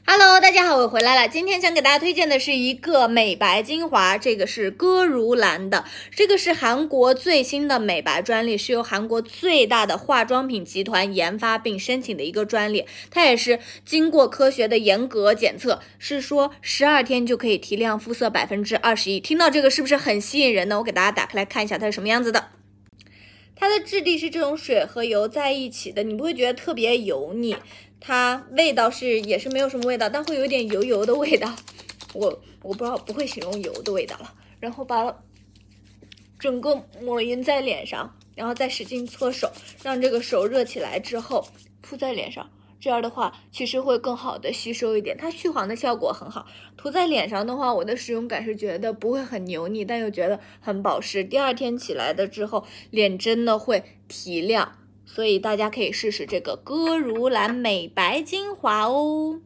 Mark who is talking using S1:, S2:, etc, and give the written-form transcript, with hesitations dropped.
S1: Hello，大家好，我回来了。今天想给大家推荐的是一个美白精华，这个是歌如兰的，这个是韩国最新的美白专利，是由韩国最大的化妆品集团研发并申请的一个专利，它也是经过科学的严格检测，是说12天就可以提亮肤色21%。听到这个是不是很吸引人呢？我给大家打开来看一下它是什么样子的。它的质地是这种水和油在一起的，你不会觉得特别油腻。它味道也是没有什么味道，但会有点油油的味道。我不知道，不会形容油的味道了。然后把整个抹匀在脸上，然后再使劲搓手，让这个手热起来之后敷在脸上。这样的话其实会更好的吸收一点，它去黄的效果很好。涂在脸上的话，我的使用感是觉得不会很油腻，但又觉得很保湿。第二天起来的之后，脸真的会提亮，所以大家可以试试这个歌如兰美白精华哦。